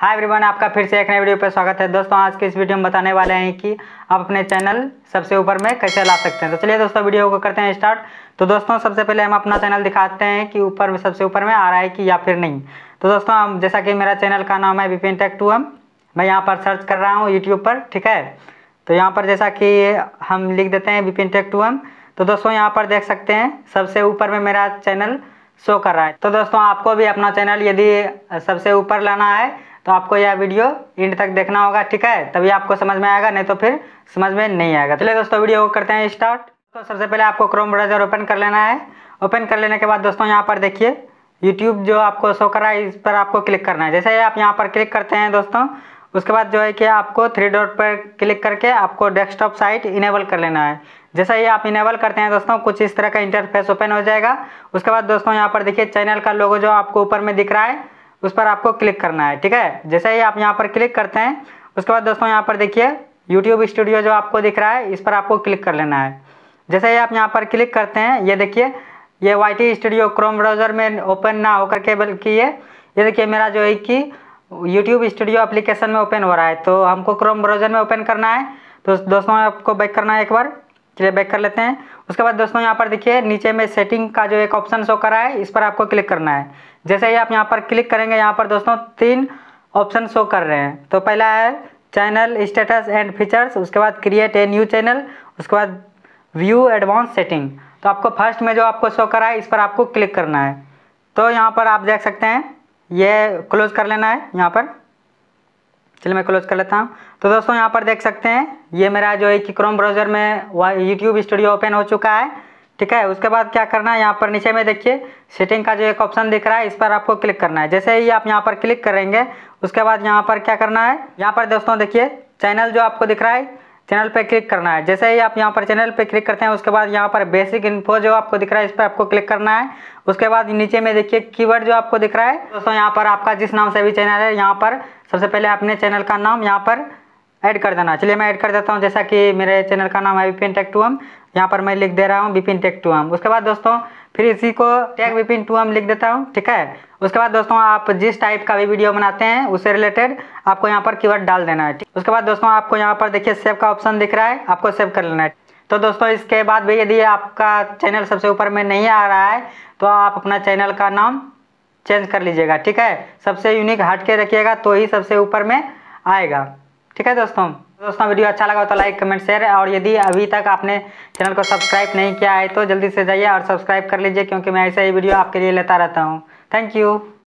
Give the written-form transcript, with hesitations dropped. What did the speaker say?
Hi everyone, आपका फिर से एक नए वीडियो पर स्वागत है। दोस्तों आज के इस वीडियो में बताने वाले हैं कि आप अपने चैनल सबसे ऊपर में कैसे ला सकते हैं। तो चलिए दोस्तों वीडियो को करते हैं स्टार्ट। तो दोस्तों सबसे पहले हम अपना चैनल दिखाते हैं कि ऊपर में सबसे ऊपर में आ रहा है कि या फिर नहीं। तो दोस्तों हम जैसा कि मेरा चैनल का नाम है विपिन टेक 2M, मैं यहाँ पर सर्च कर रहा हूँ यूट्यूब पर, ठीक है। तो यहाँ पर जैसा कि हम लिख देते हैं विपिन टेक 2M, तो दोस्तों यहाँ पर देख सकते हैं सबसे ऊपर में मेरा चैनल शो कर रहा है। तो दोस्तों आपको भी अपना चैनल यदि सबसे ऊपर लाना है तो आपको यह वीडियो एंड तक देखना होगा, ठीक है, तभी आपको समझ में आएगा, नहीं तो फिर समझ में नहीं आएगा। चलिए दोस्तों वीडियो को करते हैं स्टार्ट। तो सबसे पहले आपको क्रोम ब्राउज़र ओपन कर लेना है। ओपन कर लेने के बाद दोस्तों यहाँ पर देखिए यूट्यूब जो आपको शो कर रहा है, इस पर आपको क्लिक करना है। जैसे ही आप यहाँ पर क्लिक करते हैं दोस्तों, उसके बाद जो है कि आपको 3 डॉट पर क्लिक करके आपको डेस्कटॉप साइट इनेबल कर लेना है। जैसे ही आप इनेबल करते हैं दोस्तों, कुछ इस तरह का इंटरफेस ओपन हो जाएगा। उसके बाद दोस्तों यहाँ पर देखिए चैनल का लोगो जो आपको ऊपर में दिख रहा है, उस पर आपको क्लिक करना है, ठीक है। जैसे ही आप यहाँ पर क्लिक करते हैं, उसके बाद दोस्तों यहाँ पर देखिए यूट्यूब स्टूडियो जो आपको दिख रहा है, इस पर आपको क्लिक कर लेना है। जैसे ही आप यहाँ पर क्लिक करते हैं, ये देखिए ये YT स्टूडियो क्रोम ब्राउज़र में ओपन ना होकर के बल्कि ये देखिए मेरा जो है कि यूट्यूब स्टूडियो एप्लीकेशन में ओपन हो रहा है। तो हमको क्रोम ब्राउज़र में ओपन करना है, तो दोस्तों आपको बैक करना है एक बार। चलिए बैक कर लेते हैं। उसके बाद दोस्तों यहाँ पर देखिए नीचे में सेटिंग का जो एक ऑप्शन शो कर रहा है, इस पर आपको क्लिक करना है। जैसे ही आप यहाँ पर क्लिक करेंगे, यहाँ पर दोस्तों 3 ऑप्शन शो कर रहे हैं। तो पहला है चैनल स्टेटस एंड फीचर्स, उसके बाद क्रिएट ए न्यू चैनल, उसके बाद व्यू एडवांस सेटिंग। तो आपको फर्स्ट में जो आपको शो कर रहा है, इस पर आपको क्लिक करना है। तो यहाँ पर आप देख सकते हैं ये क्लोज कर लेना है यहाँ पर। चलिए मैं क्लोज कर लेता हूँ। तो दोस्तों यहाँ पर देख सकते हैं ये मेरा जो है कि क्रोम ब्राउज़र में यूट्यूब स्टूडियो ओपन हो चुका है, ठीक है। उसके बाद क्या करना है, यहाँ पर नीचे में देखिए सेटिंग का जो एक ऑप्शन दिख रहा है, इस पर आपको क्लिक करना है। जैसे ही आप यहाँ पर क्लिक करेंगे, उसके बाद यहाँ पर क्या करना है, यहाँ पर दोस्तों देखिए चैनल जो आपको दिख रहा है, चैनल पे क्लिक करना है। जैसे ही आप यहाँ पर चैनल पे क्लिक करते हैं, उसके बाद यहाँ पर बेसिक इन्फो जो आपको दिख रहा है, इस पर आपको क्लिक करना है। उसके बाद नीचे में देखिए कीवर्ड जो आपको दिख रहा है दोस्तों, यहाँ पर आपका जिस नाम से भी चैनल है, यहाँ पर सबसे पहले अपने चैनल का नाम यहाँ पर ऐड कर देना। चलिए मैं ऐड कर देता हूँ। जैसा कि मेरे चैनल का नाम है विपिन टेक 2M, यहाँ पर मैं लिख दे रहा हूँ विपिन टेक 2M। उसके बाद दोस्तों फिर इसी को टैग विपिन 2M लिख देता हूँ, ठीक है। उसके बाद दोस्तों आप जिस टाइप का भी वीडियो बनाते हैं उससे रिलेटेड आपको यहाँ पर कीवर्ड डाल देना है। उसके बाद दोस्तों आपको यहाँ पर देखिए सेव का ऑप्शन दिख रहा है, आपको सेव कर लेना है। तो दोस्तों इसके बाद भी यदि आपका चैनल सबसे ऊपर में नहीं आ रहा है, तो आप अपना चैनल का नाम चेंज कर लीजिएगा, ठीक है। सबसे यूनिक हट के रखिएगा तो ही सबसे ऊपर में आएगा, ठीक है। दोस्तों वीडियो अच्छा लगा तो लाइक कमेंट शेयर, और यदि अभी तक आपने चैनल को सब्सक्राइब नहीं किया है तो जल्दी से जाइए और सब्सक्राइब कर लीजिए, क्योंकि मैं ऐसे ही वीडियो आपके लिए लेता रहता हूँ। Thank you.